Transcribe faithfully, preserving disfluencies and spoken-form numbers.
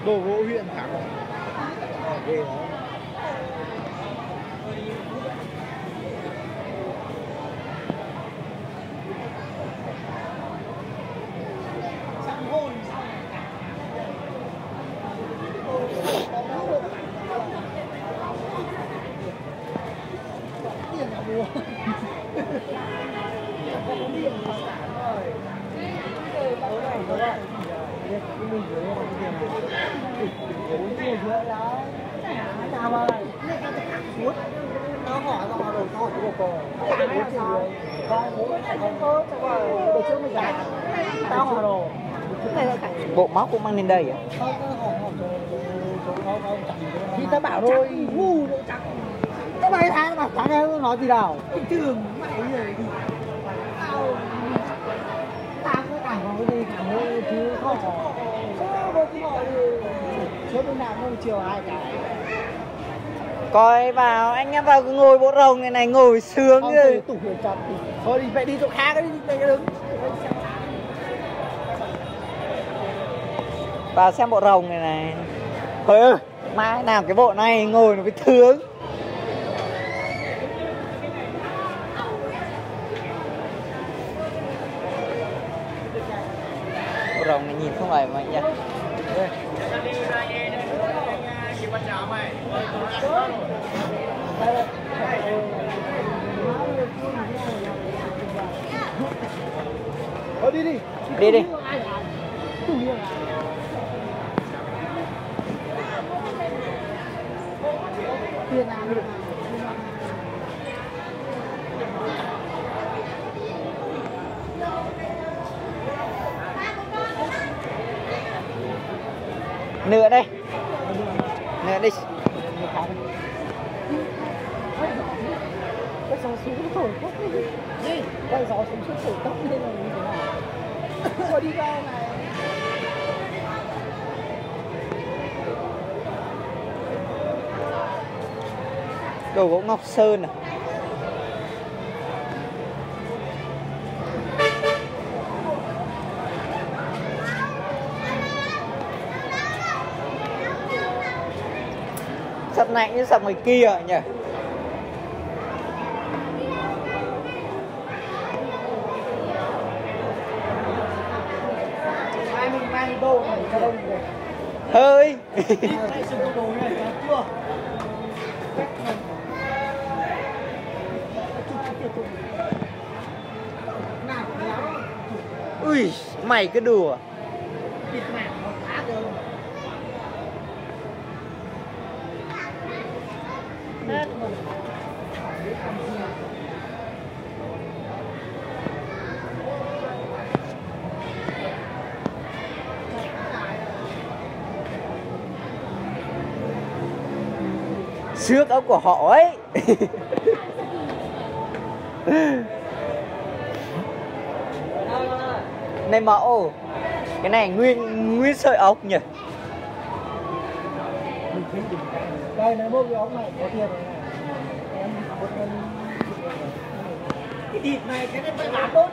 Đồ gỗ huyện thắng. Ghê lắm. Nó hỏi nó hỏi đồ thôi của cô. Cả hai sao? Con bố này không có cho qua để trước mới giải. Tao hỏi đồ. Bộ móc cũng mang lên đây à? Không có hỏi hỏi đồ đồ thì tao bảo thôi ngu nữa chắc. Cái mấy tháng mà tháng em nói gì đâu. Bình thường mày rồi thì tao tao có cảm có cái gì cảm thấy chứ không có. Sao bố cứ hỏi số bên nào không chiều hai cái. Coi vào, anh em vào ngồi bộ rồng này này, ngồi sướng không rồi. Tủ hiểu chặt thì thôi đi, vậy đi chỗ khác đi, đây cái đứng. Vào xem bộ rồng này này. Thôi ơi, mai nào cái bộ này ngồi nó mới thương. Bộ rồng này nhìn không phải mà nhỉ. Thôi đi đi. Đi đi. Tiền nào được. Nữa đây. Nữa đi. Cái gió xuống thổi tóc đi. Gì? Cái gió xuống xuống thổi tóc lên là như thế nào? Rồi đi ra này. Đồ gỗ Ngọc Sơn à? Sập này như sập ngoài kia nhỉ? Hai mình mang đồ này cho đông rồi. Hơi. Hãy dùng đồ này chưa? Ui, mày cứ đùa. Xước ốc của họ ấy. Này mẫu, cái này nguyên nguyên sợi ốc nhỉ? Đây này mua cái ốc này có tiền này. Cái địt này cái này phải bán đốt